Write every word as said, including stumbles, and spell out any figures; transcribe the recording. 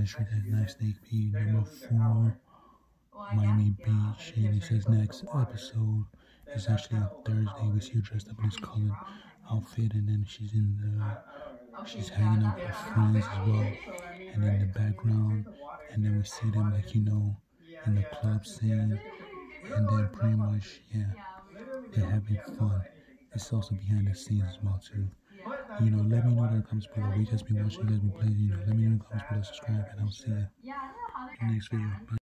Street at Nice Snake P. Number four, Miami Beach. And it says next episode is actually on Thursday. We see her dressed up in this colored outfit, and then she's in the, she's hanging out with her friends as well. And in the background, and then we see them like, you know, in the club scene. And then pretty much, yeah, they're having fun. It's also behind the scenes as well too. You know, let me know in the comments below. We just been watching, you guys been playing, you know, let me know in the comments below, subscribe, and I'll see you in the next video. Bye.